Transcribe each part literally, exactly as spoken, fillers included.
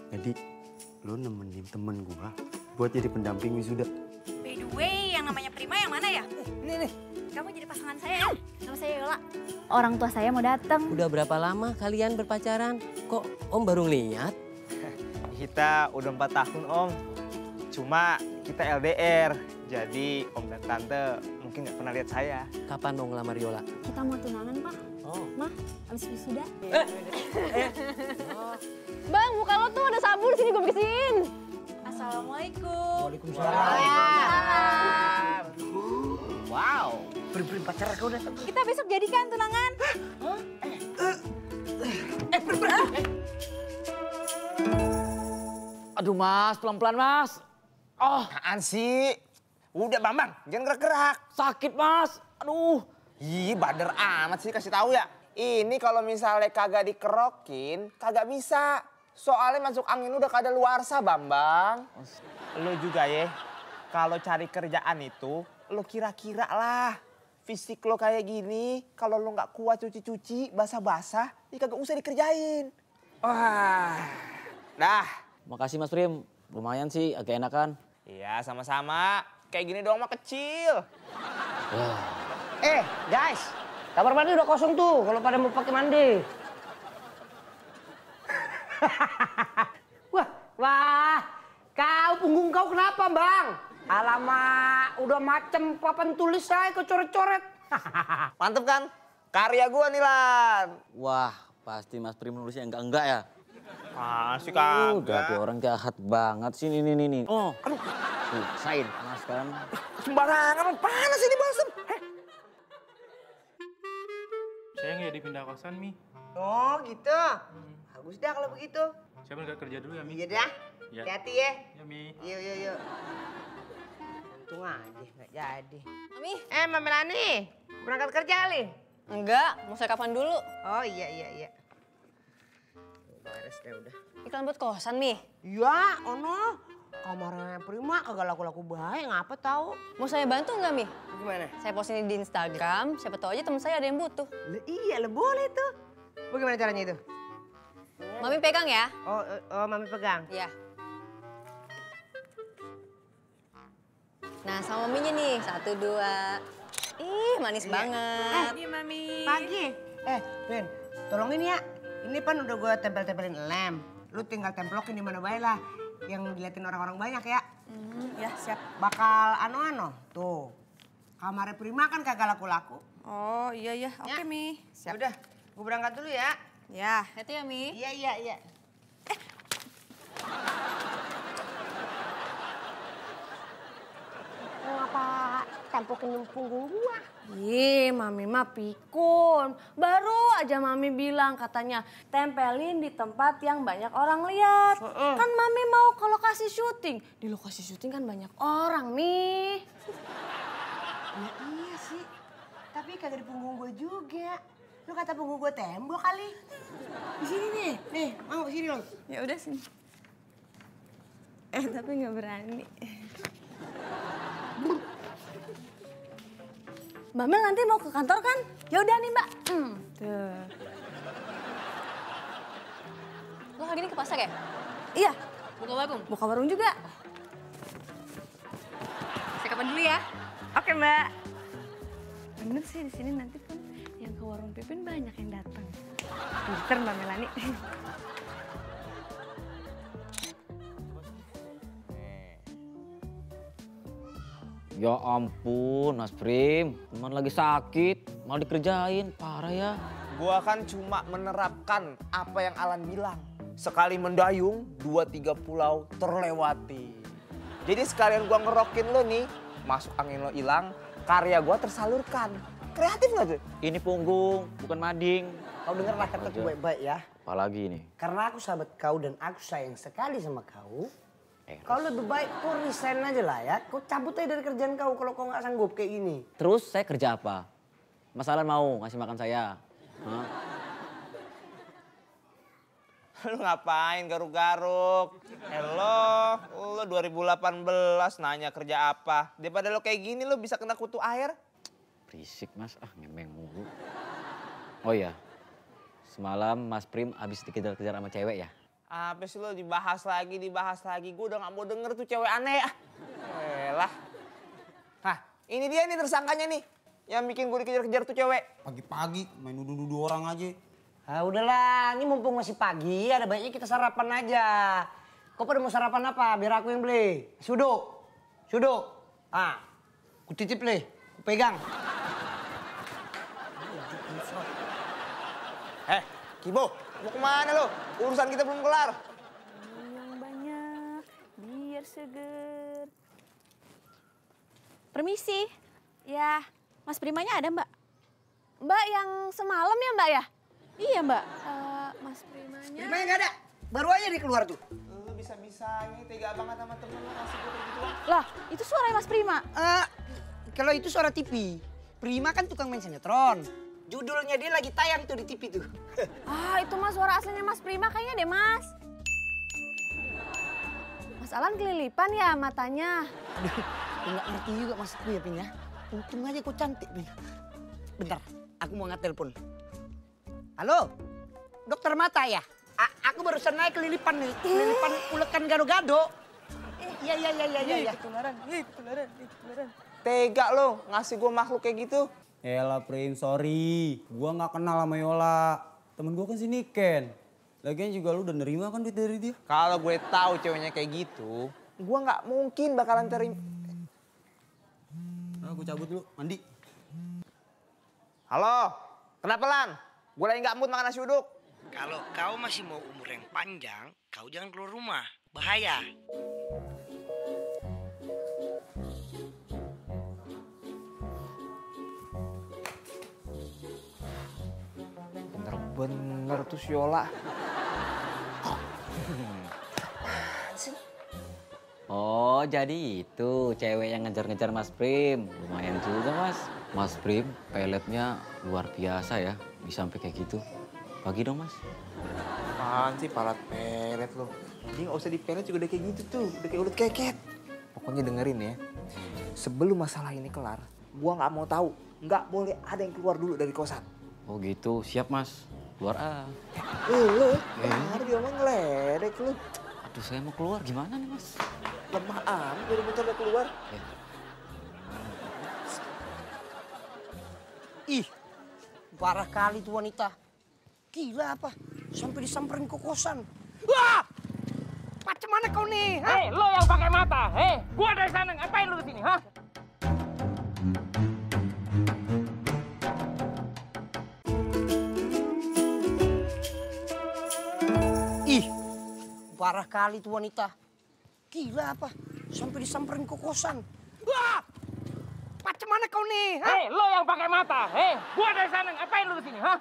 Jadi lo nemenin temen gua buat jadi pendamping wisuda. By the way, yang namanya Prima yang mana ya? Ini nih. Kamu jadi pasangan saya ya? Nama saya Yola. Orang tua saya mau datang. Udah berapa lama kalian berpacaran? Kok Om baru lihat? Kita udah empat tahun Om. Cuma kita L D R. Jadi Om dan Tante mungkin nggak pernah lihat saya. Kapan mau ngelamar Yola? Kita mau tunangan, Pak. Oh. Mah, abis wisuda. Eh. eh. Bang, muka lo tuh ada sabun, sini gue bersihin. Assalamualaikum. Waalaikumsalam. Wow. Beri-beri pacar kau datang. Kita besok jadikan tunangan. Hah? Eh, eh, beri-beri. Aduh mas, pelan-pelan mas. Oh, Apaan sih? Udah Bambang, jangan gerak-gerak. sakit mas. Aduh. Ih, bader amat sih kasih tahu ya. Ini kalau misalnya kagak dikerokin, kagak bisa. Soalnya masuk angin udah kada luarsa, Bambang. Lo juga ya, kalau cari kerjaan itu, lo kira-kira lah. Fisik lo kayak gini, kalau lo nggak kuat cuci-cuci, basah-basah, ya kagak usah dikerjain. Wah, dah. Makasih mas Prim, lumayan sih agak enakan. Iya, sama-sama. Kayak gini doang mah kecil. Eh, guys, kamar mandi udah kosong tuh kalau pada mau pakai mandi. wah, wah, kau punggung kau kenapa, Bang? Alamak, udah macem papan tulis saya kau coret-coret. Mantep kan? Karya gua nih, Lan. Wah, pasti mas Prim nulisnya enggak-enggak ya. Masih Uh, kagak. tapi orang jahat banget sih ini nih nih. Oh, aduh. Tuh, sain panas kan. Sembarangan, panas ini basem. Saya nggak dipindah kosan, Mi. Oh, gitu. Bagus dah kalau begitu. Saya berangkat kerja dulu ya, Mi. Iya dah. Ya. Hati-hati ya. Ya, Mi. Yuk, yuk, yuk. Untung aja nggak jadi. Mami? Eh, Mbak Melani, berangkat kerja kali? Enggak, mau saya kapan dulu? Oh, iya, iya, iya. Beres deh udah. Iklan buat kosan, Mi. Ya, ono. Kamarnya Prima kagak laku-laku baik, ngapa tahu? Mau saya bantu nggak, Mi? Gimana? Saya posting di Instagram, siapa tahu aja teman saya ada yang butuh. Lah, iya, lah boleh tuh. Bagaimana caranya itu? Mami pegang ya? Oh, oh, oh Mami pegang. Iya. Nah, sama Maminya nih. Satu, dua. Ih, manis Iya. banget. Eh, Pagi. Eh, Ben, tolongin ya. Ini pan udah gue tempel-tempelin lem. Lu tinggal templokin di mana baik lah. Yang diliatin orang-orang banyak ya. Hmm, ya, siap. Bakal ano-ano. Tuh. Kamarnya Prima kan kagak laku-laku. Oh, iya, iya. Oke, Ya. Mi. Ya udah, gue berangkat dulu ya. Ya, hati ya, Mi. Iya, iya, iya. Eh. Ngapa templokin punggung gua? Ih, Mami mah pikun. Baru aja Mami bilang katanya tempelin di tempat yang banyak orang lihat. Uh-uh. Kan Mami mau ke lokasi syuting. Di lokasi syuting kan banyak orang, Mi. Ya iya sih, tapi kagak di punggung gue juga. Lu kata punggung gue tembok kali. Di sini nih, nih mau sini lo. Ya udah sini. Eh, tapi nggak berani. Mbak Mel nanti mau ke kantor kan? Ya udah nih, Mbak. Hmm, tuh. Lo hari ini ke pasar ya? Iya, Buka warung? buka warung juga. Saya kapan dulu ya? Oke, Mbak. Bener sih di sini nanti pun yang ke warung Pipin banyak yang datang. Pinter Mbak Melani. Ya ampun, Mas Prim. Teman lagi sakit, malah dikerjain. Parah ya. Gua kan cuma menerapkan apa yang Alan bilang. Sekali mendayung, dua tiga pulau terlewati. Jadi sekalian gua ngerokin lo nih, masuk angin lo hilang, karya gua tersalurkan. Kreatif gak tuh? Ini punggung, bukan mading. Kau dengarlah kataku baik-baik ya. Apalagi ini? Karena aku sahabat kau dan aku sayang sekali sama kau. Eh, Kau lebih baik kau resign aja lah ya. Kau cabut aja dari kerjaan kau kalau kau nggak sanggup kayak gini. terus saya kerja apa? Mas Alan mau ngasih makan saya? Hah? Lu ngapain garuk-garuk? Hello, lu dua ribu delapan belas nanya kerja apa? Daripada lo kayak gini lo bisa kena kutu air. Berisik Mas, ah ngemeng mulu. Oh iya, semalam Mas Prim abis dikejar-kejar sama cewek ya? Apa sih lo dibahas lagi, dibahas lagi. Gue udah gak mau denger tuh cewek aneh. Ah. Elah. Nah, ini dia nih tersangkanya nih. Yang bikin gue dikejar-kejar tuh cewek. Pagi-pagi main nuduh-nuduh orang aja. Ah udahlah, ini mumpung masih pagi, ada baiknya kita sarapan aja. Kau pada mau sarapan apa? Biar aku yang beli. Suduk, suduk. Ah, ku titip le, ku pegang. Eh, Kibo, mau kemana lo? Urusan kita belum kelar. Yang banyak, biar seger. Permisi. Ya, Mas Primanya ada mbak? Mbak yang semalam ya mbak ya? Iya mbak. Uh, Mas Primanya... Primanya nggak ada, baru aja dia keluar tuh. Lo bisa-bisanya tega banget sama temen lo ngasih gue kayak gitu. Lah, itu suara Mas Prima. Uh, kalau itu suara T V, Prima kan tukang main sinetron. Judulnya dia lagi tayang tuh di T V tuh. Ah, itu mas suara aslinya Mas Prima kayaknya deh mas. Mas Alan kelilipan ya matanya. Aduh, nggak ngerti juga maksudku ya, Pin ya. Untung aja kok cantik, Pin. Bentar, aku mau ngat telepon. Halo, dokter mata ya? A aku barusan naik kelilipan nih, kelilipan ulekan gado-gado. Eh, iya, iya, iya, iya, iya. Ketularan, ih, ketularan, ih, ketularan. Tega lo ngasih gue makhluk kayak gitu. Elah Prim, sorry. Gua gak kenal sama Yola. Temen gua kan si Niken. Lagian juga lu udah nerima kan duit dari dia? Kalau gue tahu ceweknya kayak gitu, gue nggak mungkin bakalan terima. Nah, gue cabut dulu, mandi. Halo, kenapa Lan? Gue lagi nggak mood makan nasi uduk. Kalau kau masih mau umur yang panjang, kau jangan keluar rumah. Bahaya. Bener-bener tuh si Yola. Oh, jadi itu cewek yang ngejar-ngejar Mas Prim. Lumayan juga, Mas. Mas Prim, peletnya luar biasa ya. Bisa sampai kayak gitu. Bagi dong, Mas. Apaan sih palat pelet lo? Dia nggak usah dipelet juga udah kayak gitu tuh. Udah kayak ulet keket. Pokoknya dengerin ya. Sebelum masalah ini kelar, gua nggak mau tahu. Nggak boleh ada yang keluar dulu dari kosan. Oh gitu, siap Mas. Keluar ah. Eh, lo, baru dia mau ngeledek lu. Aduh, saya mau keluar. Gimana nih, Mas? Lemah amat, baru bentar udah keluar. Eh. Ih, parah kali tuh wanita. Gila apa? Sampai disamperin ke kosan. Wah! Macam mana kau nih? Hei, lo yang pakai mata. Hei, gua dari sana. Ngapain lo di sini, hah? Ih, parah kali tuh wanita. Gila apa? Sampai disamperin ke kosan. Wah! Macam mana kau nih? Hei, lo yang pakai mata. Hei, gua dari sana. Ngapain lo di sini, hah?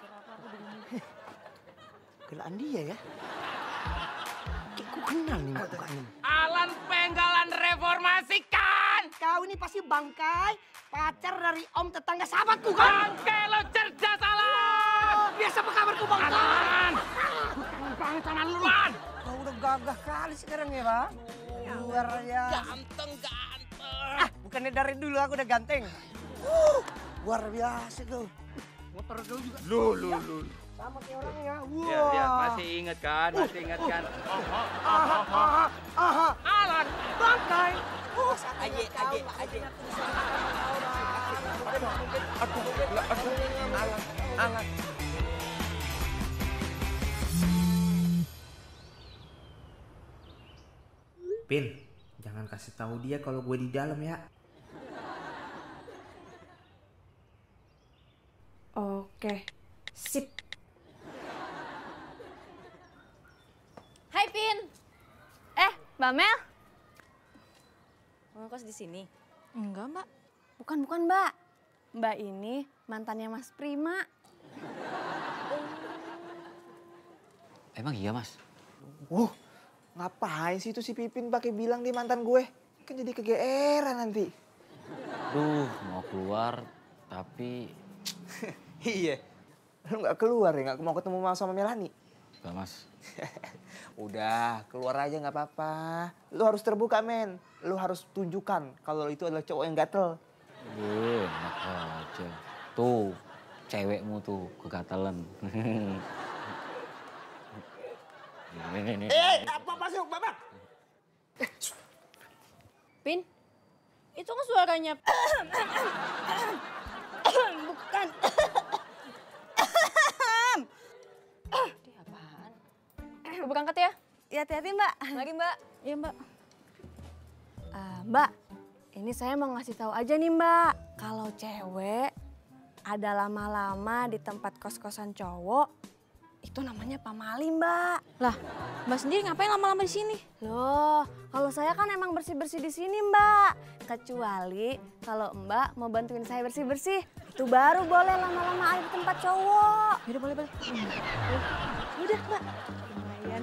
Gelaan dia ya? Kayak ku kenal nih mukanya. Alan Penggalan Reformasikan. Kau ini pasti Bangkai, pacar dari om tetangga sahabatku kan? Bangke lo cerdas, Alan. Biasa apa kabarku Bangkai? Alan. Bang sama lu, Lan. Kau udah gagah kali sekarang ya, Bang? Luar biasa. Ganteng, ganteng. Ah, bukannya dari dulu aku udah ganteng. Uh, luar biasa tuh. Motor kau juga. Lu, lu, lu. Sama kayak orangnya. Wah. Ya, lihat, masih inget kan, masih inget kan. Aha, aha, aha. Alan. Bangkai. Oh, Aje, aje, aje. Aduh, aduh, alat, alat. Pin, jangan kasih tahu dia kalau gue di dalam ya. Oke, sip. Hai Pin. Eh, Mbak Mel. Mau kos di sini? Enggak, Mbak. Bukan, bukan, Mbak. Mbak ini mantannya Mas Prima. Emang iya, Mas? Wuh, ngapain sih itu si Pipin pakai bilang dia mantan gue? Kan jadi kegeeran nanti. Duh, mau keluar, tapi... Iya, lu nggak keluar ya? Nggak mau ketemu sama Melani? Enggak, Mas. Udah, keluar aja nggak apa-apa. Lu harus terbuka, men. Lu harus tunjukkan kalau itu adalah cowok yang gatel. Eh, enak aja. Tuh, cewekmu tuh kegatelan. Nih, nih, nih. Eh, apa masuk, Bapak? Pin, itu kan suaranya. Bukan. Dia apaan? Gue berangkat ya. Ya hati-hati Mbak. Mari Mbak. Iya Mbak. Ah, Mbak, ini saya mau ngasih tahu aja nih Mbak. Kalau cewek ada lama-lama di tempat kos-kosan cowok, itu namanya pamali Mbak. Lah, Mbak sendiri ngapain lama-lama di sini? Loh, kalau saya kan emang bersih-bersih di sini Mbak. Kecuali kalau Mbak mau bantuin saya bersih-bersih, itu baru boleh lama-lama ada di tempat cowok. Yaudah boleh boleh. Udah Mbak. Lumayan.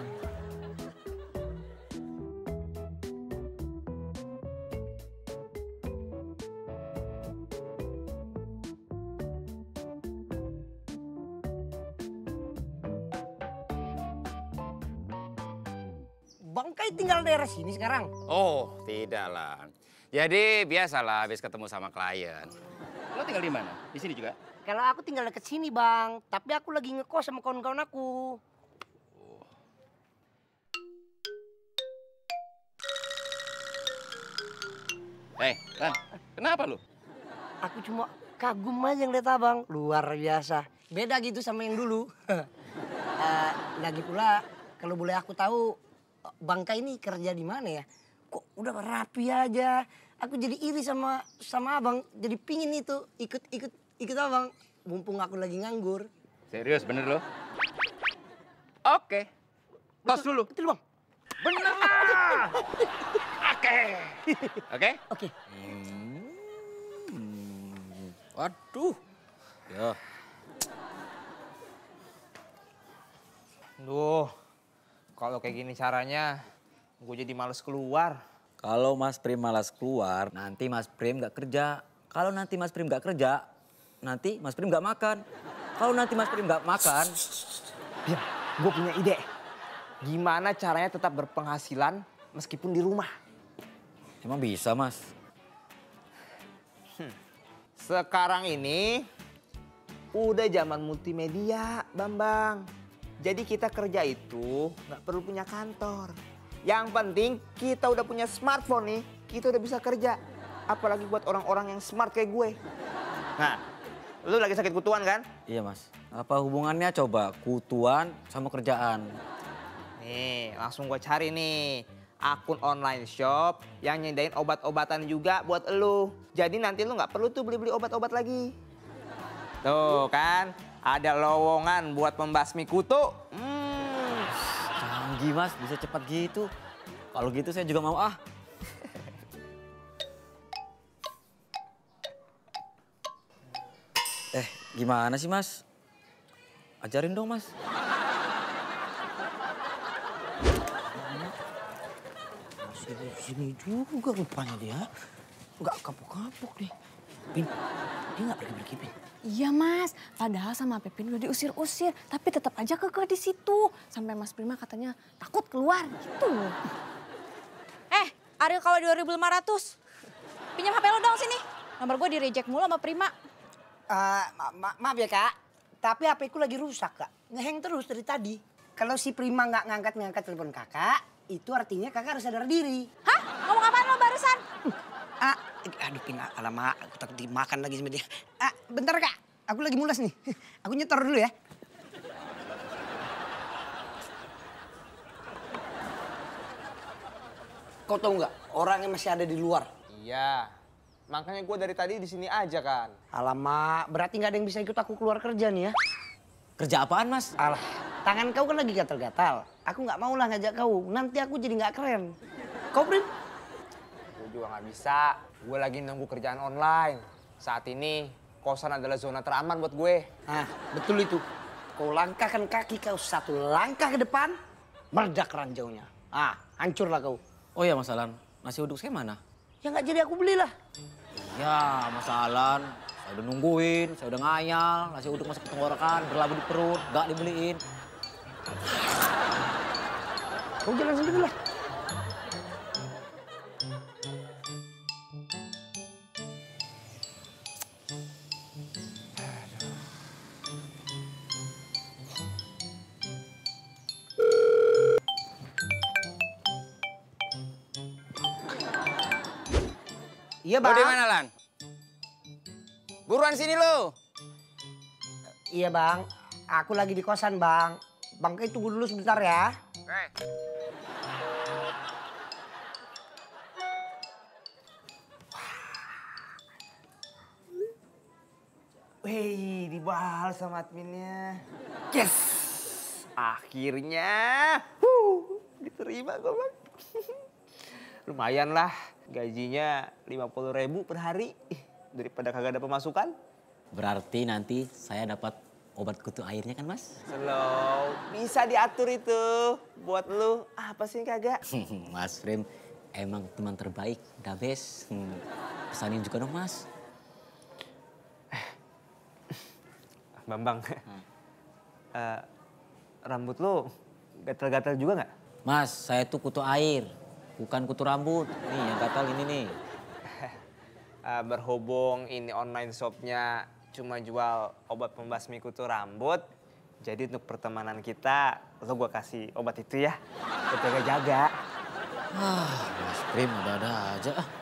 Bangkai tinggal daerah sini sekarang. Oh, tidak lah. Jadi biasalah habis ketemu sama klien. Lo tinggal di mana? Di sini juga? Kalau aku tinggal deket sini bang, tapi aku lagi ngekos sama kawan-kawan aku. Eh, Lan, kenapa lu? Aku cuma kagum aja ngeliat abang, luar biasa. Beda gitu sama yang dulu. Eh, lagi pula, kalau boleh aku tahu, Bangkai ini kerja di mana ya? Kok udah rapi aja. Aku jadi iri sama sama abang, jadi pingin itu ikut ikut ikut abang. Mumpung aku lagi nganggur. Serius, bener lo? Oke. Tos dulu. Betul bang. Bener lah. Oke. Oke? Oke. Waduh. Ya. Duh, kalau kayak gini caranya, gue jadi males keluar. Kalau Mas Prim malas keluar, nanti Mas Prim nggak kerja. Kalau nanti Mas Prim nggak kerja, nanti Mas Prim nggak makan. Kalau nanti Mas Prim nggak makan, Biar, gue punya ide. Gimana caranya tetap berpenghasilan meskipun di rumah? emang bisa Mas? Sekarang ini udah zaman multimedia, Bambang. Jadi kita kerja itu nggak perlu punya kantor. Yang penting kita udah punya smartphone nih, kita udah bisa kerja. Apalagi buat orang-orang yang smart kayak gue. Nah, lu lagi sakit kutuan kan? Iya Mas. Apa hubungannya coba kutuan sama kerjaan? Nih, langsung gue cari nih. Akun online shop yang nyediain obat-obatan juga buat elu. Jadi nanti lu nggak perlu tuh beli-beli obat-obat lagi. Tuh kan, ada lowongan buat membasmi kutu. Hmm. Canggih Mas, bisa cepat gitu. Kalau gitu saya juga mau ah. Eh, gimana sih Mas? Ajarin dong Mas. Sini, sini juga rupanya dia. Nggak kapok-kapok deh. Pin, dia nggak pergi-pergi, Pin. Iya Mas, padahal sama Pepin udah diusir-usir, tapi tetap aja kekeh di situ. Sampai Mas Prima katanya takut keluar gitu. Eh, Ariel kalau dua ribu lima ratus. Pinjam H P lo dong sini. Nomor gue di reject mulu sama Prima. Uh, ma ma maaf ya kak, tapi H P ku lagi rusak kak. Ngeheng terus dari tadi. Kalau si Prima nggak ngangkat-ngangkat telepon kakak, itu artinya kakak harus sadar diri. Hah? Ngomong apaan lo barusan? Ah, aduh Pin, alamak, aku takut dimakan lagi sama dia. Ah, bentar kak, aku lagi mulas nih. Aku nyetor dulu ya. Kau tahu nggak, orangnya masih ada di luar. Iya, makanya gue dari tadi di sini aja kan. Alamak, berarti nggak ada yang bisa ikut aku keluar kerja nih ya. Kerja apaan Mas? Alah, tangan kau kan lagi gatal-gatal. Aku nggak mau lah ngajak kau, nanti aku jadi nggak keren. Kau Prin? Gue juga nggak bisa. Gue lagi nunggu kerjaan online. Saat ini kosan adalah zona teraman buat gue. Ah, betul itu. Kau langkahkan kaki kau satu langkah ke depan, meledak ranjaunya. Ah, hancurlah kau. Oh ya Mas Alan, nasi uduk saya mana? Ya nggak jadi aku belilah. Ya Mas Alan, saya udah nungguin, saya udah ngayal, nasi uduk masuk ke tenggorokan, berlabuh di perut, gak dibeliin. Kau jalan sendiri lah. Iya, Lu Bang. di mana, Lan? Buruan sini lu. Iya, Bang. Aku lagi di kosan, Bang. Bang, Kai tunggu dulu sebentar ya. Oke. Wih, dibalas sama adminnya. Yes! Akhirnya. Huh, diterima gue, Bang. Lumayan lah, gajinya lima puluh ribu per hari. Daripada kagak ada pemasukan. Berarti nanti saya dapat obat kutu airnya kan, Mas? Slow, bisa diatur itu. Buat lu, apa sih kagak? Mas Prim, emang teman terbaik, the best. Hmm, pesanin juga dong, Mas. Bambang, uh, rambut lu gatal-gatal juga nggak? Mas, saya tuh kutu air, bukan kutu rambut. Nih yang gatal ini nih. Uh, berhubung ini online shopnya cuma jual obat pembasmi kutu rambut. Jadi untuk pertemanan kita, lo gua kasih obat itu ya. Jaga-jaga. Ah, Mas Prim ada-ada aja. Ah.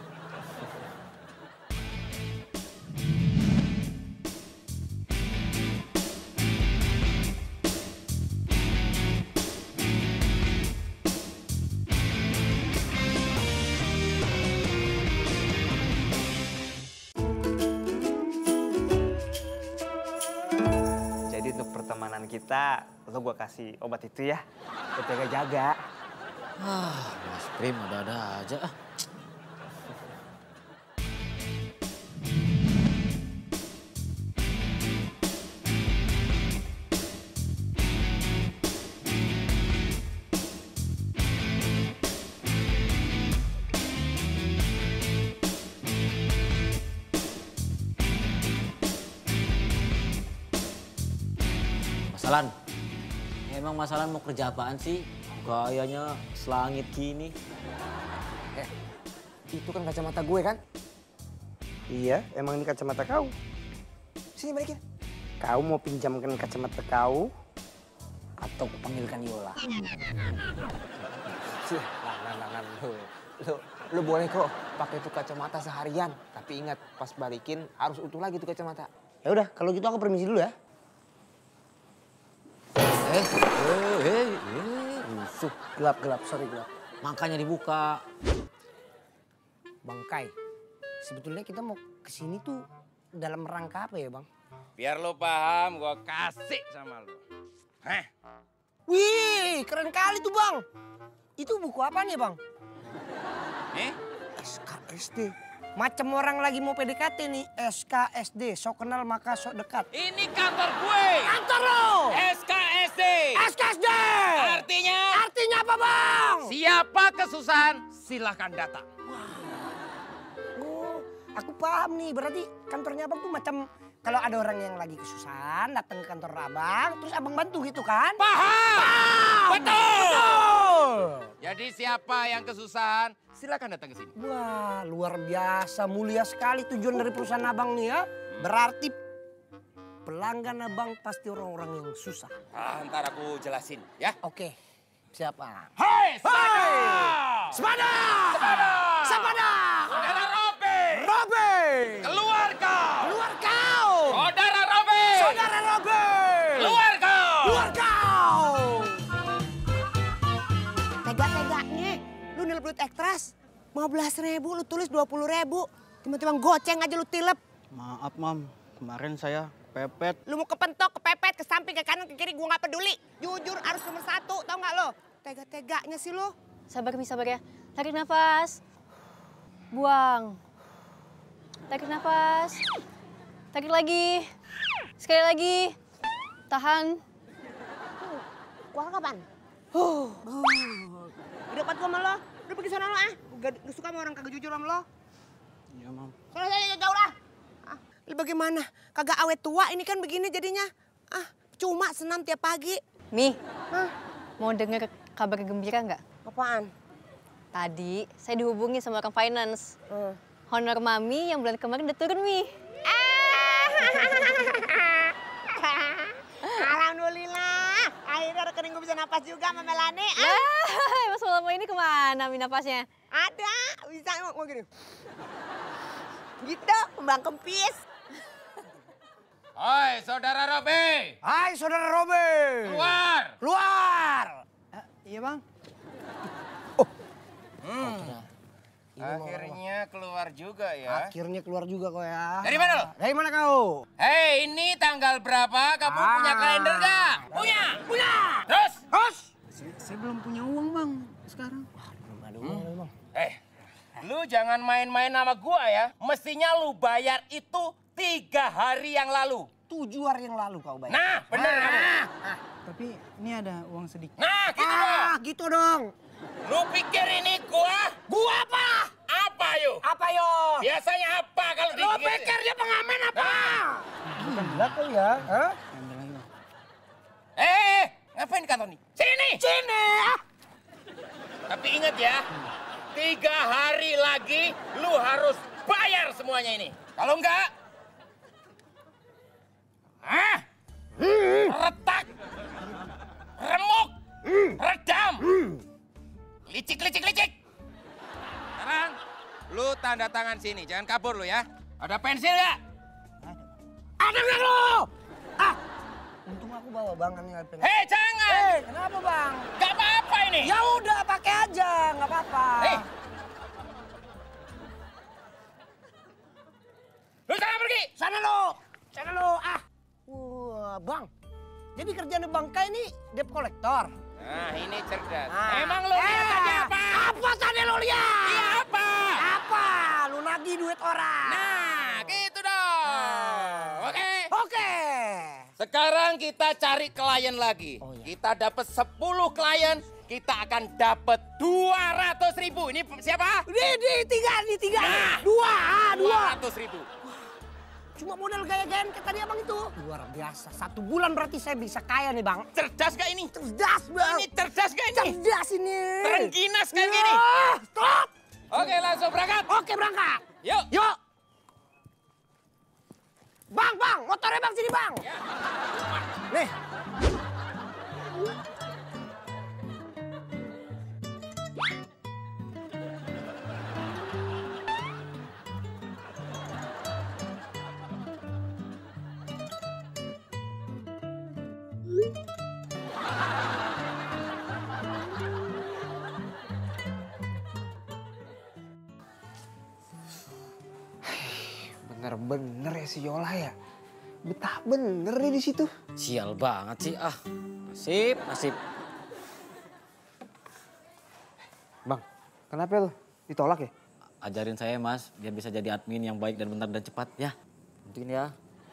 Jadi untuk pertemanan kita, lo gua kasih obat itu ya. Jaga-jaga. Ah, Mas Prim ada-ada aja. Ah. Masalan, emang Masalan mau kerja apaan sih? Gayanya selangit gini. Eh, itu kan kacamata gue kan? Iya, emang ini kacamata kau. Sini balikin. Kau mau pinjamkan kacamata kau atau kupanggilkan Yola? Sih, nah, nah, nah, nah, lu, lu, lu boleh kok pakai tuh kacamata seharian. Tapi ingat, pas balikin harus utuh lagi tuh kacamata. Ya udah, kalau gitu aku permisi dulu ya. Eh, eh, eh, eh, rusuh. Gelap, gelap, sorry gelap. Makanya dibuka. Bang Kai, sebetulnya kita mau kesini tuh dalam rangka apa ya, Bang? Biar lo paham, gue kasih sama lo. Heh. Wih, keren kali tuh, Bang. Itu buku apa nih, Bang? Nih? S K S D. Macam orang lagi mau P D K T nih, S K S D, sok kenal maka sok dekat. Ini kantor gue. Kantor lo! S K S D. S K S D! Artinya? Artinya apa, Bang? Siapa kesusahan, silahkan datang. Oh, aku paham nih. Berarti kantornya Abang tuh macam kalau ada orang yang lagi kesusahan datang ke kantor Abang, terus Abang bantu gitu kan? Paham? Paham! Betul! Betul! Jadi siapa yang kesusahan, silakan datang ke sini. Wah, luar biasa, mulia sekali tujuan dari perusahaan Abang nih ya. Berarti pelanggan Abang pasti orang-orang yang susah. Ah, ntar aku jelasin ya. Oke, siapa? Hei, Sepada! Sepada! Sepada! Sepada! Saudara Robe! Robe! Keluar kau! Keluar kau! Saudara Robe! Saudara Robe! Keluar kau! Keluar kau! Tega-teganya, lu nilai ekstras. lima belas ribu, lu tulis dua puluh ribu. Tiba-tiba goceng aja lu tilep. Maaf, Mam. Kemarin saya pepet. Lu mau kepentok, kepepet, ke samping, ke kanan, ke kiri, gua nggak peduli. Jujur harus nomor satu, tau nggak lo? Tega-teganya sih lo. Sabar, Mi, sabar ya. Tarik nafas. Buang. Tarik nafas. Tarik lagi. Sekali lagi. Tahan. Kuah kapan? Huh. Udah dapat gua sama lo. Udah pergi sana lo ah. Gak, gak suka sama orang kagak jujur sama lo. Iya, Mam. Sana saja jauh lah. Ah, lu bagaimana? Kagak awet tua ini kan begini jadinya. Ah, cuma senam tiap pagi. Mi, Hah? mau denger kabar gembira nggak? Apaan? Tadi saya dihubungi sama orang finance. Hmm. Honor Mami yang bulan kemarin udah turun, Mi. Alhamdulillah. Akhirnya rekening gue bisa napas juga sama Melani. Lah, Mas Malamo ini kemana Mi napasnya? Ada, bisa mau gini. Gitu, Bang Kempis. Oi, saudara Robi. Hai, saudara Robi. Keluar. Keluar. Eh, iya bang. Hmm. Akhirnya keluar juga ya. Akhirnya keluar juga kau ya. Dari mana lo? Dari mana kau? Hei, ini tanggal berapa? Kamu Ah. punya kalender gak? Punya. Punya. Terus? Terus? Saya, saya belum punya uang bang sekarang. Belum ada uang Hmm. bang. Eh, lu jangan main-main sama gua ya. Mestinya lu bayar itu tiga hari yang lalu. Tujuh hari yang lalu kau bayar. Nah, bener Nah. kamu. Tapi ini ada uang sedikit. Nah, gitu dong. Ah, gitu dong. Lu pikir ini gua? Gua apa? Apa yuk? Apa yo? Biasanya apa kalau Lo digigit? pikir dia pengamen apa? Nah. Bukan gila kau ya? Hah? Ambil lagi bang. Eh, ngapain di kantor nih? Sini. Sini. Ah. Tapi ingat ya, tiga hari lagi lu harus bayar semuanya ini. Kalau enggak, ah, retak, remuk, redam, licik, licik, licik. Sekarang, lu tanda tangan sini, jangan kabur lu ya. Ada pensil nggak? Ada nggak lo? Ah. Untung aku bawa bang kan nggak pengen. Hei, jangan. Eh, kenapa bang? Gak apa-apa ini. Ya udah pakai aja, nggak apa-apa. Hei. Lu sana pergi. Sana lo, sana lo. Ah. Wah, bang. Jadi kerjaan bang Kai ini debt kolektor. Nah, ini cerdas. Ah. Emang lu lihat Eh, aja apa? Apa tadi lo lihat? Iya apa? Apa? Lu nagih duit orang. Nah, gitu dong. Oke. Oke. Sekarang kita cari klien lagi. Oh, iya. Kita dapat sepuluh klien, kita akan dapat dua ratus ribu. Ini siapa? Di, di, tiga, di tiga. Nah. Dua, ah, dua. dua ratus ribu. Cuma modal gaya-gayaan kayak tadi abang itu. Luar biasa. Satu bulan berarti saya bisa kaya nih bang. Cerdas gak ini? Cerdas bang. Ini cerdas gak ini? Cerdas ini. Terengginas kayak Ya, gini. Stop. Oke, langsung berangkat. Oke berangkat. Yuk. Yuk. Bang, bang, motornya bang sini bang. Ya. Nih. Bener-bener ya si Yola ya. Betah bener nih di situ. Sial banget sih ah. Nasib, nasib. Bang, kenapa lu? Ditolak ya? Ajarin saya mas, biar bisa jadi admin yang baik dan benar dan cepat ya. Mungkin ya.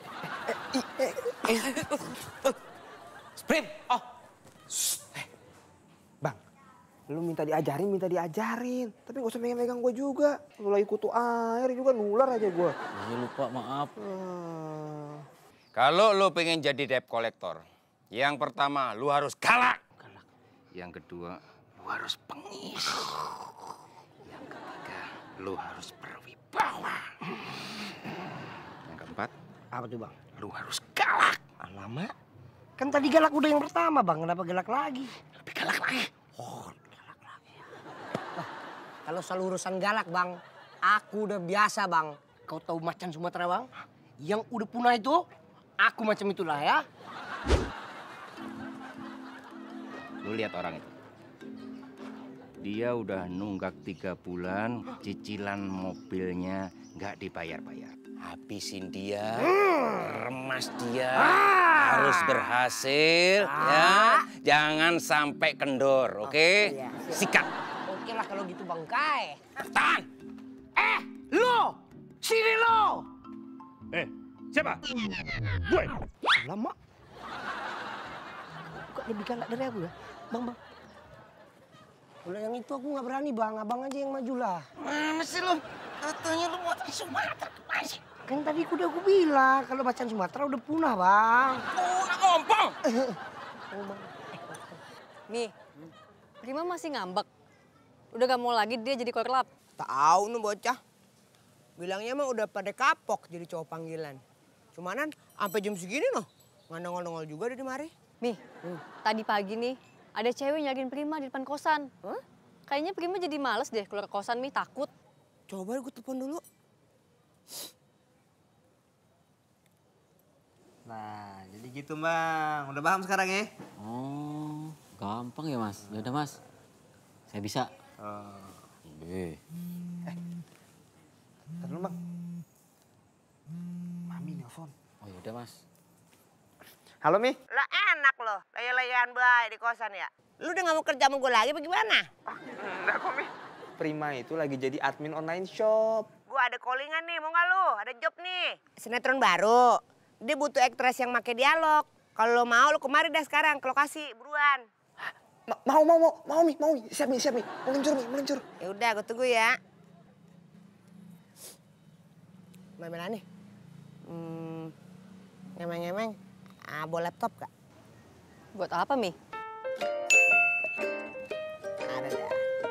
Sprint! Oh! Eh, bang, lu minta diajarin, minta diajarin. Tapi gak usah megang-megang gue juga. Lu lagi kutu air juga nular aja gue. Iya lupa, maaf. Hmm. Kalau lu pengen jadi debt collector, yang pertama lu harus galak. Galak. Yang kedua, lu harus pengis. Yang ketiga, lu harus berwibawa. Yang keempat, Apa tuh bang? lu harus galak. Alamak. Kan tadi galak udah yang pertama bang, kenapa galak lagi? Lebih galak lagi. Oh, galak lagi ya. Nah, kalau soal urusan galak bang, aku udah biasa bang. Kau tahu macan Sumatera bang? Yang udah punah itu, aku macam itulah ya. Lu lihat orang itu. Dia udah nunggak tiga bulan, cicilan mobilnya nggak dibayar-bayar. Habisin dia, remas dia, harus berhasil ya. Jangan sampai kendor, oke? Iya, Sikat. Oke lah kalau gitu bang Kai. Tahan. Eh, lo! Sini lo! Eh, siapa? Gue. Lama. Kok lebih galak dari aku ya? Bang, bang. Kalau yang itu aku nggak berani bang, abang aja yang maju lah. Mana sih lu? Katanya lu buatan Sumatera kemana sih? Kan tadi udah aku bilang kalau macan Sumatera udah punah bang. Punah ngompong. Oh, bang. Nih, Prima masih ngambek. Udah gak mau lagi dia jadi korlap. Tahu nu bocah. Bilangnya mah udah pada kapok jadi cowok panggilan. Cumanan sampai jam segini noh. Nggak nongol-nongol juga dia di mari. Nih, tadi pagi nih ada cewek nyariin Prima di depan kosan. Hah? Kayaknya Prima jadi males deh keluar kosan, Mi. Takut. Coba gue telepon dulu. Nah, jadi gitu Bang. Udah paham sekarang ya? Oh, gampang ya Mas. Ya udah Mas, saya bisa. Oh. Eh. Ntar dulu Bang. Mami nelfon. Oh ya udah Mas. Halo Mi. Lah enak loh, laya-layaan baik di kosan ya. Lu udah gak mau kerja sama gue lagi bagaimana? Enggak kok Mi. Prima itu lagi jadi admin online shop. Gue ada callingan nih, mau gak lu? Ada job nih. Sinetron baru. Dia butuh aktris yang pakai dialog. Kalau lo mau, lu kemari dah sekarang ke lokasi, buruan. Ma mau, mau, mau, mau Mi, mau Mi. Siap Mi, siap Mi. Meluncur Mi, meluncur. Ya udah, gue tunggu ya. Mana nih? Hmm, ngemeng-ngemeng. Ah, bawa laptop gak? Buat apa, Mi? Ada dah.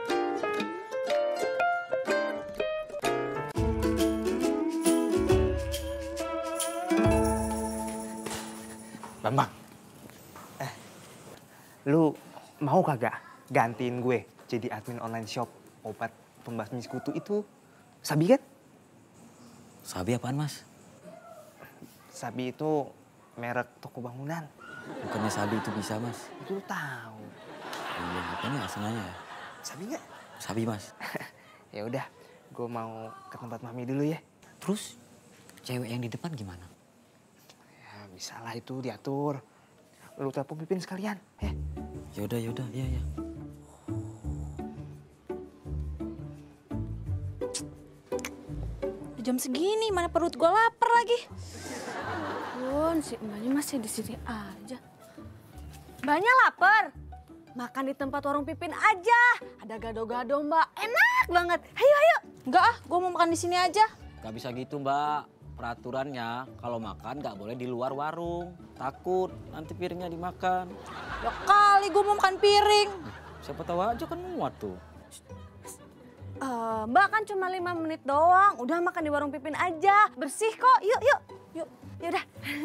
Bambang. Eh, lu mau kagak gantiin gue jadi admin online shop obat pembasmi sekutu itu? Sabi kan? Sabi apaan Mas? Sabi itu merek toko bangunan. Bukannya Sabi itu bisa Mas? Itu lu tahu. Iya, apa nih asalnya ya? Sabi nggak? Sabi Mas. Ya udah, gue mau ke tempat Mami dulu ya. Terus cewek yang di depan gimana? Ya bisa lah itu diatur. Lu telepon Pipin sekalian, ya. Yaudah, yaudah, iya, iya. Jam segini, mana perut gue lapar lagi. Ampun, si mbaknya masih di sini aja. Mbaknya lapar? Makan di tempat warung Pipin aja. Ada gado-gado mbak, enak banget. Ayo, ayo. Enggak ah, gue mau makan di sini aja. Gak bisa gitu Mbak. Peraturannya kalau makan gak boleh di luar warung. Takut nanti piringnya dimakan. Ya kali gue mau makan piring. Siapa tahu aja kan muat tuh. Uh, mbak kan cuma lima menit doang. Udah makan di warung Pipin aja. Bersih kok. Yuk, yuk. Yuk, yaudah.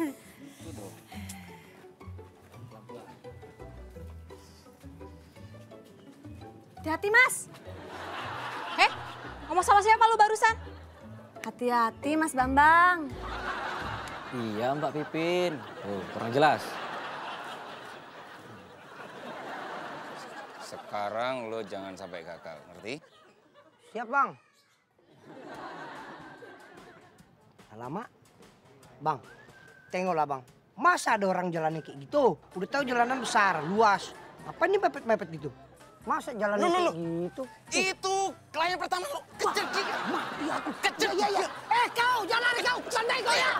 Hati-hati mas. Eh, ngomong sama siapa lu barusan? Hati-hati mas Bambang. Iya Mbak Pipin. Oh, kurang jelas. Sekarang lo jangan sampai gagal, ngerti? Siap bang. Lama, bang. Tengoklah bang. Masa ada orang jalannya kayak gitu? Udah tahu jalanan besar, luas. Apa nih mepet-mepet gitu? Masa jalannya Loh, loh, kayak loh. gitu? Itu klien pertama lo. Kejar dia. Mati aku. Kejar ya, ya. Eh kau, jangan lari kau. Santai kau ya.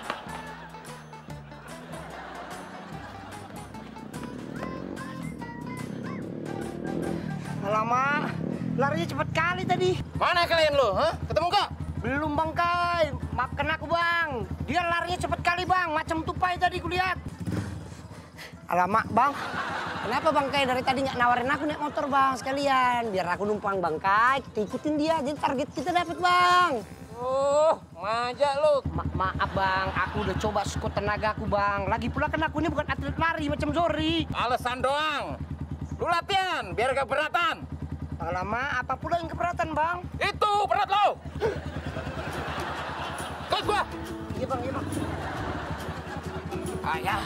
Lama, larinya cepet kali tadi. Mana klien lo? Hah? Ketemu kok? Belum bang Kai, maafkan aku bang. Dia larinya cepet kali bang, macam tupai tadi kulihat. Alamak bang, kenapa bang Kai dari tadi nggak nawarin aku naik motor bang sekalian? Biar aku numpang bang Kai, kita ikutin dia, jadi target kita dapat bang. Oh, manja lo. Ma maaf bang, aku udah coba sekuat tenaga aku bang. Lagi pula kan aku ini bukan atlet lari macam Zori. Alasan doang. Lu latihan biar gak beratan. Alamak, apa pula yang keberatan bang? Itu berat lo. Ikut gua. Iya bang, iya bang. Ayah.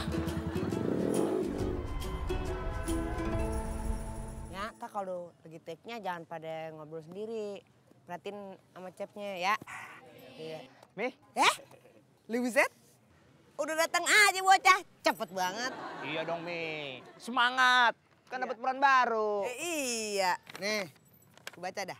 Nyata kalau lagi take-nya jangan pada ngobrol sendiri. Perhatiin sama chefnya ya. Iya. Mi? Eh? Lu buset? Udah datang aja bocah. Cepet banget. Iya dong Mi. Semangat. Kan dapat peran baru. Eh, iya. Nih, aku baca dah.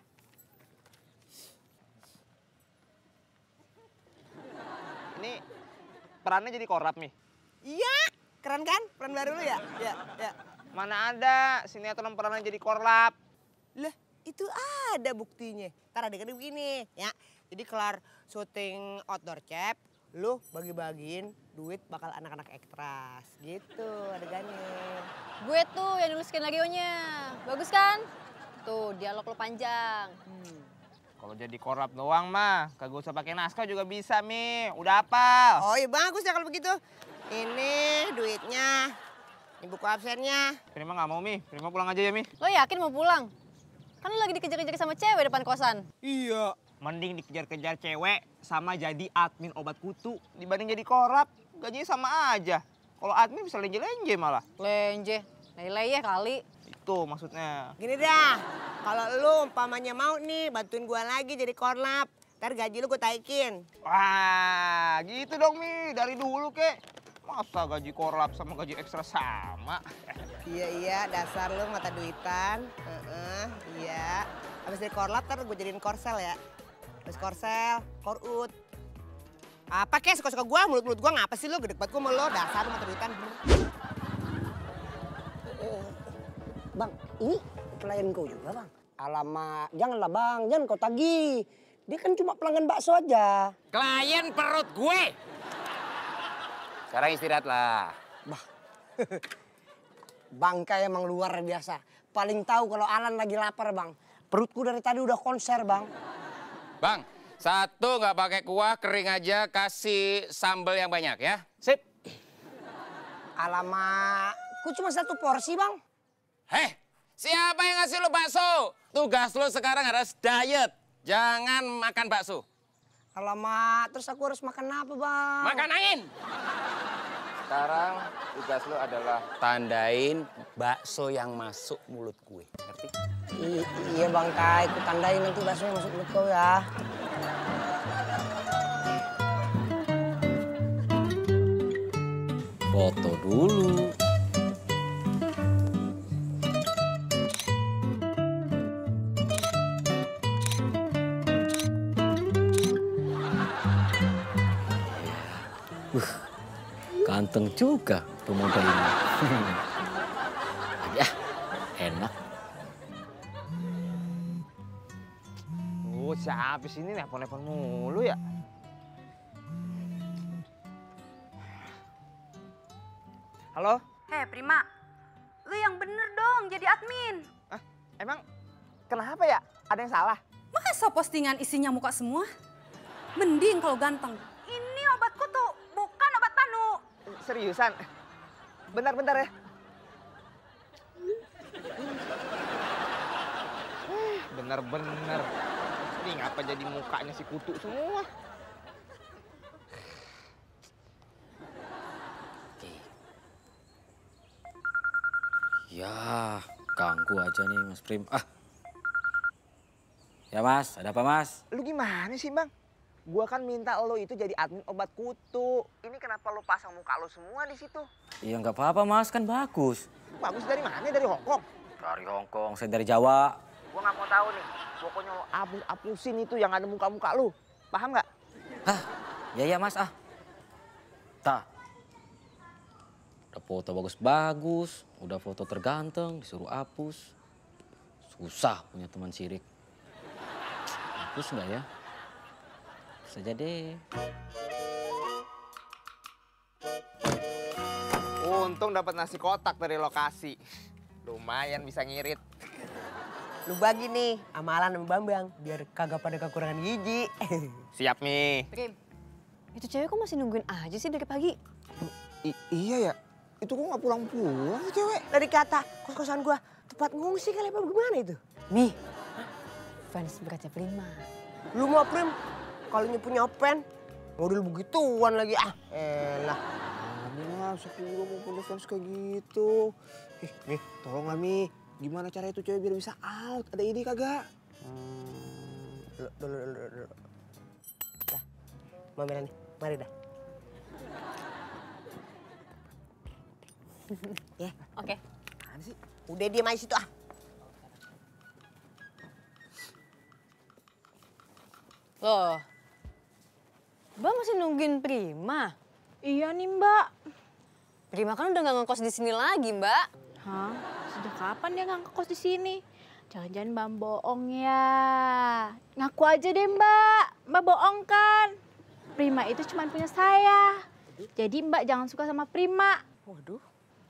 Ini perannya jadi korap Mi. Iya, keren kan? Peran baru lu ya? Ya, ya. Mana ada sinetron perannya jadi korlap. Lah, itu ada buktinya. Ntar adegannya begini, ya. Jadi kelar syuting outdoor chef, lu bagi-bagiin duit bakal anak-anak ekstras. Gitu adegannya. Gue tuh yang nulis skenario-nya. Bagus kan? Tuh, dialog lo panjang. Hmm. Kalau jadi korlap doang mah, kagak usah pakai naskah juga bisa Mi. Udah hafal. Oh iya bagus ya kalau begitu. Ini duitnya, ini buku absennya. Prima nggak mau Mi. Prima pulang aja ya Mi. Lo yakin mau pulang? Kan lu lagi dikejar-kejar sama cewek depan kosan. Iya. Mending dikejar-kejar cewek sama jadi admin obat kutu dibanding jadi korlap. Gajinya sama aja. Kalau admin bisa lenje-lenje malah. Lenje, lele ya kali. Itu maksudnya. Gini dah, kalau lu umpamanya mau nih bantuin gua lagi jadi korlap, ntar gaji lu gua taikin. Wah, gitu dong Mi. Dari dulu kek. Masa gaji korlap sama gaji ekstra sama? Iya iya, dasar lu mata duitan. Heeh, iya. Habis dari korlap ntar gua jadiin korsel ya. Habis korsel, korut. Apa kek suka-suka gua, mulut-mulut gua ngapa sih lu? Gede banget gua sama lu, dasar lu mata duitan. Bang, ini pelayan kau juga bang? Alamak, janganlah bang, jangan kau tagih. Dia kan cuma pelanggan bakso aja. Klien perut gue. Sekarang istirahatlah. Bah, bangkai emang luar biasa. Paling tahu kalau Alan lagi lapar bang. Perutku dari tadi udah konser bang. Bang, satu nggak pakai kuah, kering aja, kasih sambal yang banyak ya. Sip. Alamak, ku cuma satu porsi bang. Heh, siapa yang ngasih lo bakso? Tugas lo sekarang harus diet. Jangan makan bakso. Alamak, terus aku harus makan apa bang? Makan angin. Sekarang tugas lo adalah tandain bakso yang masuk mulut gue. Ngerti? I iya bang Kai, ku tandain nanti bakso yang masuk mulut kau ya. Foto dulu. Uh, ganteng juga pemuda ini. Ya, enak. Oh, siapa sih ini nelpon-nelpon mulu ya? Halo? Hei Prima, lu yang bener dong jadi admin. Ah, emang kenapa ya? Ada yang salah? Masa postingan isinya muka semua? Mending kalau ganteng. Ini obat kutu, bukan obat panu. Seriusan? Bentar-bentar ya. Bener-bener. Ini ngapa jadi mukanya si kutu semua? Ya, ganggu aja nih Mas Prim. Ah. Ya Mas, ada apa Mas? Lu gimana sih Bang? Gua kan minta lo itu jadi admin obat kutu. Ini kenapa lo pasang muka lo semua di situ? Iya nggak apa-apa Mas, kan bagus. Bagus dari mana? Dari Hongkong? Dari Hongkong, saya dari Jawa. Gua nggak mau tahu nih. Pokoknya lo hapus-hapusin itu yang ada muka-muka lu. Paham nggak? Hah, ya ya Mas ah. Tak. Udah foto bagus-bagus, udah foto terganteng, disuruh hapus. Susah punya teman sirik. Hapus nggak ya? Saja deh. Untung dapat nasi kotak dari lokasi. Lumayan bisa ngirit. Lu bagi nih, amalan sama Bambang, biar kagak pada kekurangan gizi. Siap nih. Prim, itu cewek kok masih nungguin aja sih dari pagi? I iya ya, itu kok nggak pulang-pulang sih cewek? Dari kata kos-kosan gua, tempat ngungsi kali apa gimana itu? Nih, fans beratnya Prima. Lu mau Prim, kalau punya pen, model begituan lagi ah. Elah. Nah, sepuluh mau punya fans kayak gitu. Ih, nih, tolong lah Mi. Gimana cara itu cewek biar bisa out? Ada ide kagak? Hmm, dulu, dulu, dulu, dulu. Dah, Mami nih, mari dah. Ya, oke. Apaan sih? Udah diam aja situ ah. Loh, Mbak masih nungguin Prima? Iya nih Mbak. Prima kan udah gak ngekos di sini lagi Mbak. Hah? Sejak kapan dia nggak ngekos di sini? Jangan-jangan Mbak bohong ya. Ngaku aja deh Mbak. Mbak bohong kan? Prima itu cuma punya saya. Jadi Mbak jangan suka sama Prima. Waduh.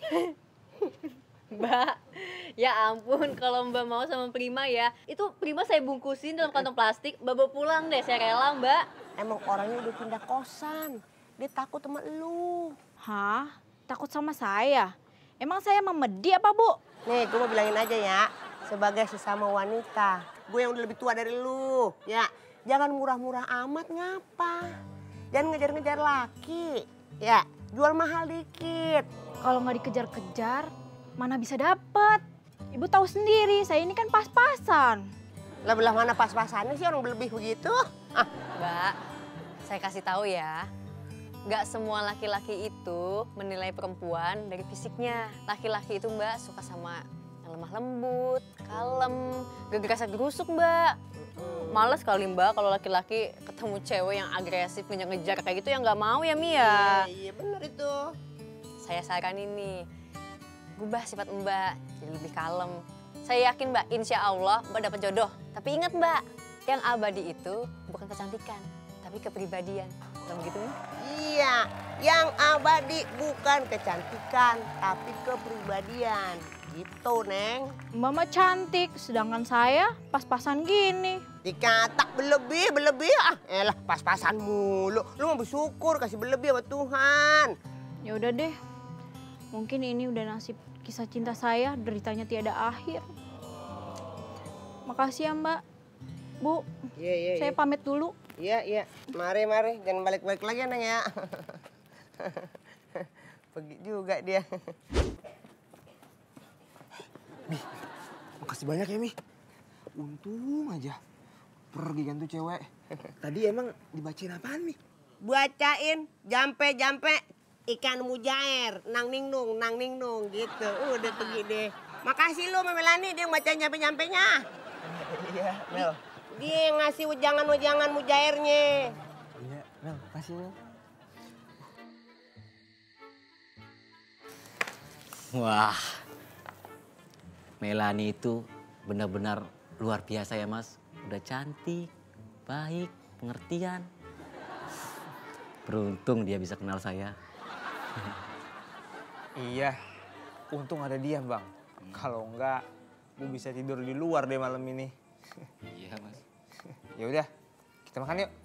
Mbak, ya ampun kalau Mbak mau sama Prima ya. Itu Prima saya bungkusin dalam kantong plastik. Mbak bawa pulang deh, saya rela Mbak. Emang orangnya udah pindah kosan. Dia takut sama lu. Hah? Takut sama saya? Emang saya memedi apa Bu? Nih, gue mau bilangin aja ya. sebagai sesama wanita. Gue yang udah lebih tua dari lu, ya. Jangan murah-murah amat ngapa. Jangan ngejar-ngejar laki, ya. Jual mahal dikit. Kalau nggak dikejar-kejar, mana bisa dapet? Ibu tahu sendiri, saya ini kan pas-pasan. Lah belah mana pas-pasannya sih orang berlebih begitu? Ah. Mbak, saya kasih tahu ya. Gak semua laki-laki itu menilai perempuan dari fisiknya. Laki-laki itu Mbak suka sama yang lemah lembut, kalem, gak gerasa gerusuk Mbak. Males kali Mbak kalau laki-laki ketemu cewek yang agresif, ngejar-ngejar kayak gitu yang gak mau ya Mia. Iya, iya bener itu. Saya saranin nih, gubah sifat Mbak jadi lebih kalem. Saya yakin Mbak, insya Allah Mbak dapat jodoh. Tapi ingat Mbak, yang abadi itu bukan kecantikan, tapi kepribadian. Kalau begitu Mbak? Iya, yang abadi bukan kecantikan, tapi kepribadian. Gitu, Neng. Mama cantik, sedangkan saya pas-pasan gini. Dikata berlebih, berlebih. Ah, elah pas-pasan mulu. Lu mau bersyukur kasih berlebih sama Tuhan. Ya udah deh, mungkin ini udah nasib kisah cinta saya, deritanya tiada akhir. Makasih ya Mbak, Bu. Iya, iya, Saya iya. pamit dulu. Iya, iya. Mari, mari. Jangan balik-balik lagi ya, Neng ya. Pergi juga dia. Mi, makasih banyak ya Mi. Untung aja pergi kan tuh cewek. Tadi emang dibacain apaan Mi? Bacain jampe-jampe ikan mujair, nang ning nung, nang ning nung gitu. Udah pergi deh. Makasih lu Melani dia yang baca nyampe-nyampenya. Iya, Mel. Dia yang ngasih wejangan-wejangan mujairnya. Iya, Mel, makasih Mel. Wah, Melani itu benar-benar luar biasa ya Mas. Udah cantik, baik, pengertian. Beruntung dia bisa kenal saya. Iya, untung ada dia Bang. Kalau enggak, gue bisa tidur di luar deh malam ini. Iya Mas. Ya udah, kita makan yuk.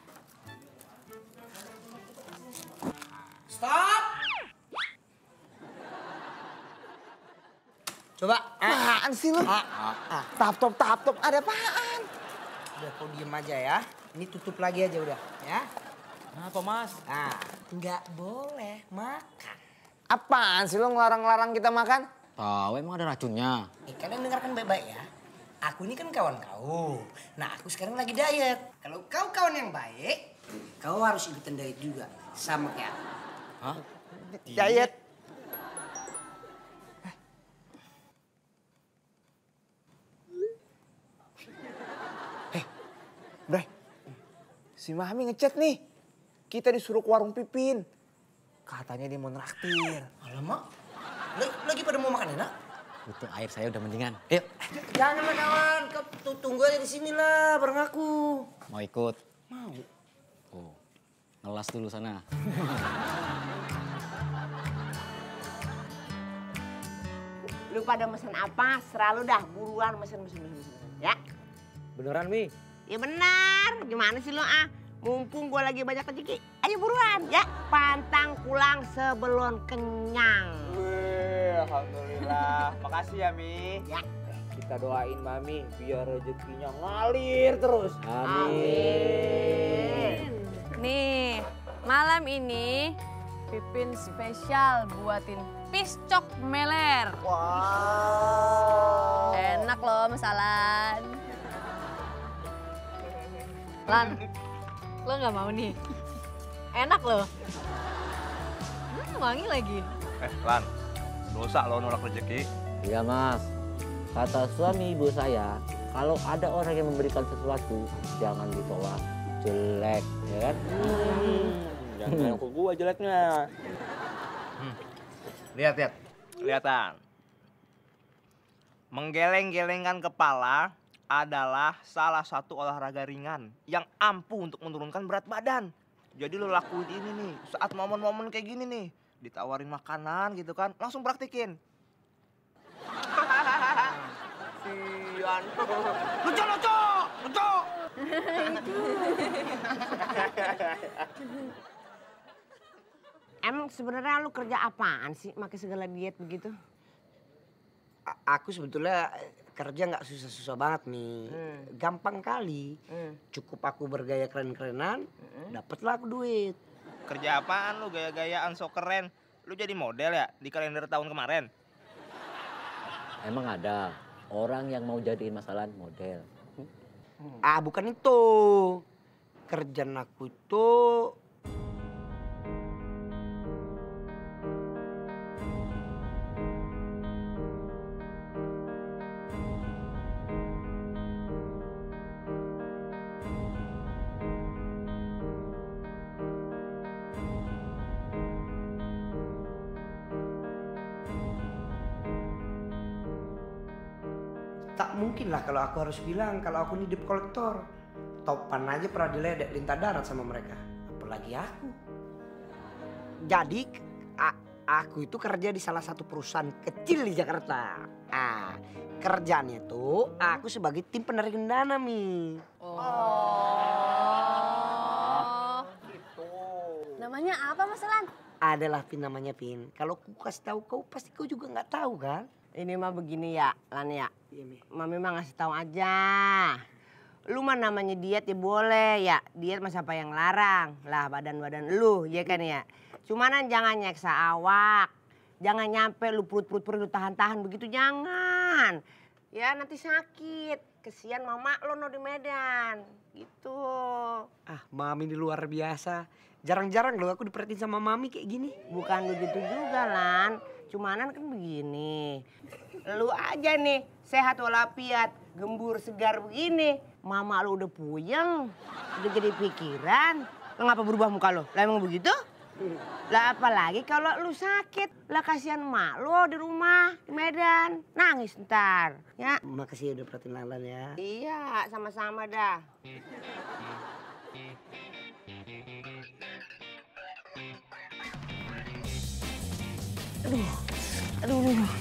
Stop! Coba. Apaan sih lu? Ah, ah, ah. Tap top tap top ada apaan? Udah kau diem aja ya. Ini tutup lagi aja udah ya. Kenapa Mas? Nah, nggak boleh makan. Apaan sih lu ngelarang-larang kita makan? Tahu emang ada racunnya. Eh, kalian dengarkan baik-baik ya. Aku ini kan kawan kau. Nah, aku sekarang lagi diet. Kalau kau kawan yang baik, kau harus ikutan diet juga. Sama kayak aku. Hah? Diet. Eh, Bray. Si Mami ngechat nih. Kita disuruh ke warung Pipin. Katanya dia mau nraktir. Alamak, lagi, lagi pada mau makan enak? Itu air saya udah mendingan. Yuk. Jangan lah kawan, kau tunggu aja di sini lah bareng aku. Mau ikut? Mau. Oh, ngelas dulu sana. Lu pada mesen apa? Serah lu dah, buruan mesen, mesen, mesen, mesen. Ya? Beneran Mi? Ya benar, gimana sih lu ah? Mumpung gua lagi banyak rezeki, ayo buruan ya. Pantang pulang sebelum kenyang. Wih, alhamdulillah. Makasih ya Mi. Ya. Kita doain Mami biar rezekinya ngalir terus. Amin. Nih, malam ini Pipin spesial buatin piscok meler. Wow. Enak loh masalan. Lan, lo nggak mau nih? Enak loh. Hmm, wangi lagi. Eh, Lan, dosa lo nolak rezeki. Iya Mas, kata suami ibu saya, kalau ada orang yang memberikan sesuatu, jangan ditolak. Jelek, ya kan? Hmm, jangan bilang ke gua jeleknya. Hmm. Lihat, lihat. Kelihatan. Menggeleng-gelengkan kepala adalah salah satu olahraga ringan yang ampuh untuk menurunkan berat badan. Jadi lo lakuin ini nih, saat momen-momen kayak gini nih, ditawarin makanan gitu kan, langsung praktikin. Sian. Lucu, lucu, lucu. Emang sebenarnya lu kerja apaan sih pakai segala diet begitu? A- aku sebetulnya kerja nggak susah-susah banget nih. Hmm. Gampang kali. Hmm. Cukup aku bergaya keren-kerenan, hmm. dapatlah aku duit. Kerja apaan lu gaya-gayaan so keren? Lu jadi model ya di kalender tahun kemarin? Emang ada orang yang mau jadiin Mas Alan model? Hmm. Ah bukan itu. Kerjaan aku itu tak mungkin lah kalau aku harus bilang kalau aku ini debt collector. Topan aja pernah diledek lintah darat sama mereka. Apalagi aku. Jadi a- aku itu kerja di salah satu perusahaan kecil di Jakarta. Ah, kerjaannya tuh aku sebagai tim penarik dana, Mi. Oh. Gitu. Namanya apa Mas Alan? Adalah Pin namanya Pin. Kalau aku kasih tahu kau pasti kau juga nggak tahu kan? Ini mah begini ya, Lan ya. Iya, Mi. Mami mah ngasih tahu aja. Lu mah namanya diet ya boleh ya. Diet mah siapa yang larang? Lah badan-badan lu, ya kan ya. Cuman jangan nyeksa awak. Jangan nyampe lu perut-perut-perut lu tahan-tahan begitu, jangan. Ya nanti sakit. Kesian mama lo no di Medan. Gitu. Ah, Mami ini luar biasa. Jarang-jarang loh aku diperhatiin sama Mami kayak gini. Bukan begitu juga, Lan. Cumanan kan begini. Lu aja nih sehat walafiat, gembur segar begini. Mama lu udah puyeng, udah jadi pikiran. Lo ngapa berubah muka lo? Lah emang begitu? Lah apalagi kalau lu sakit. Lah kasihan mak lo di rumah di Medan. Nangis ntar. Ya. Makasih udah perhatiin Lan ya. Iya, sama-sama dah. Aduh, aduh, aduh, aduh,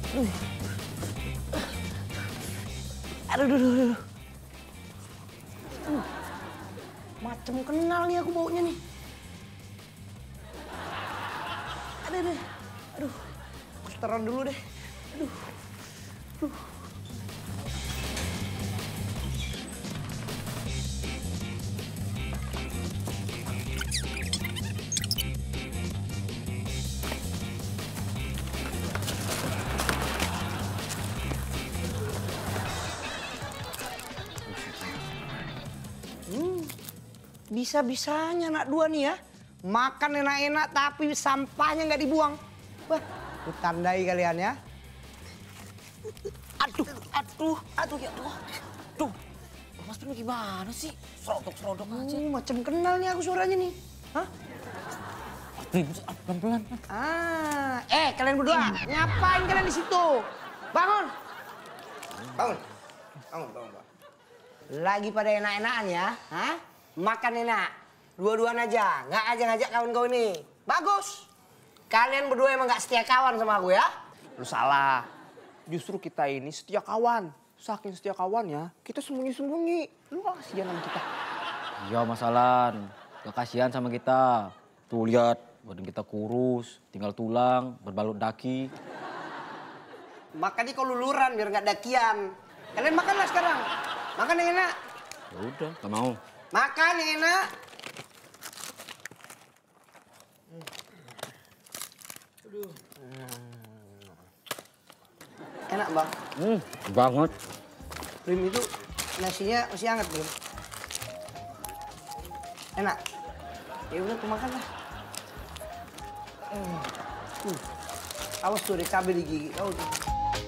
aduh, aduh, aduh, aduh. Uh, macam kenal nih aku baunya nih. Aduh, aduh, aduh, aku seteran dulu deh. Aduh, aduh. Bisa-bisanya anak dua nih ya. Makan enak-enak tapi sampahnya nggak dibuang. Wah, aku tandai kalian ya. Aduh, aduh, aduh ya Allah. Aduh, Mas Pin gimana sih? Serodok-serodok aja. Uh, macam kenal nih aku suaranya nih. Hah? Pelan-pelan. Ah, eh kalian berdua, ngapain kalian di situ? Bangun. Bangun. Bangun, bangun, bangun. Lagi pada enak-enakan ya, hah? Makan enak, dua-duaan aja, nggak aja ngajak kawan kau ini. Bagus. Kalian berdua emang nggak setia kawan sama aku ya? Lu salah. Justru kita ini setia kawan. Saking setia kawannya, kita sembunyi-sembunyi. Lu gak kasihan sama kita? Iya Mas Alan, gak kasihan sama kita. Tuh lihat, badan kita kurus, tinggal tulang, berbalut daki. Makanya kau luluran biar nggak dakian. Kalian makanlah sekarang. Makan yang enak. Ya udah, gak mau. Makan yang enak. Aduh. Enak bang. Hmm, banget. Prim itu nasinya masih hangat belum? Enak. Ya udah tuh makan lah. Uh. Awas tuh ada cabai di gigi. Oh, tuh.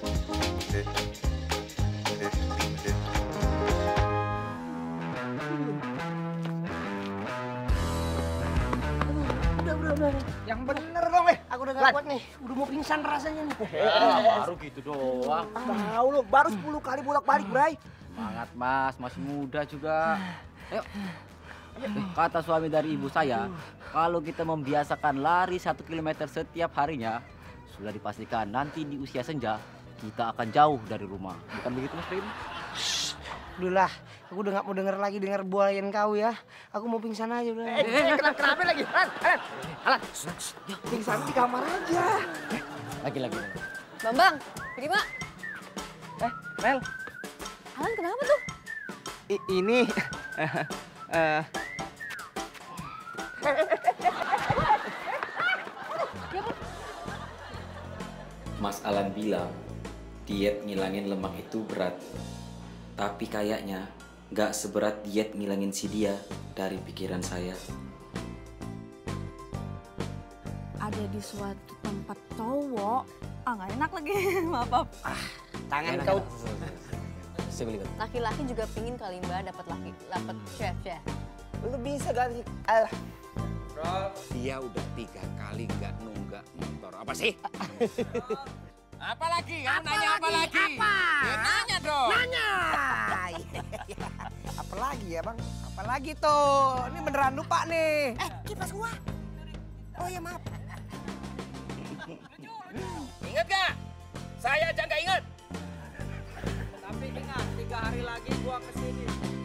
Yang bener dong, eh. Aku udah gak kuat nih. Udah mau pingsan rasanya nih. Baru gitu doang. Tahu lo, baru sepuluh kali bolak-balik, Bray. Semangat Mas, masih muda juga. Ayo. Kata suami dari ibu saya, kalau kita membiasakan lari satu kilometer setiap harinya, sudah dipastikan nanti di usia senja kita akan jauh dari rumah. Bukan begitu Mas Prim? Udah lah, aku udah gak mau denger lagi dengar buayan kau ya. Aku mau pingsan aja udah. Eh, eh, kenapa lagi? Alan, Alan, Alan. Pingsan di kamar aja. Lagi-lagi. Bambang, Prima. Eh, Mel, Alan kenapa tuh? i- ini... eh, Mas Alan bilang diet ngilangin lemak itu berat. Tapi kayaknya nggak seberat diet ngilangin si dia dari pikiran saya. Ada di suatu tempat cowok. Ah nggak enak lagi, maaf. maaf. Ah, tangan Enak, kau. enak. Saya beli kan. Laki-laki juga pingin kali Mbak dapat laki, dapat chef ya. Lu bisa ganti. Alah. Dia udah tiga kali nggak nunggak motor. Apa sih? Apa lagi? Kamu nanya apa lagi? Apa? Ya, nanya dong. Nanya. Apalagi ya bang? Apalagi tuh? Ini beneran lupa nih. Eh, kipas gua. Oh ya maaf. Ingat gak? Saya aja nggak ingat. Tapi ingat, tiga hari lagi gua kesini.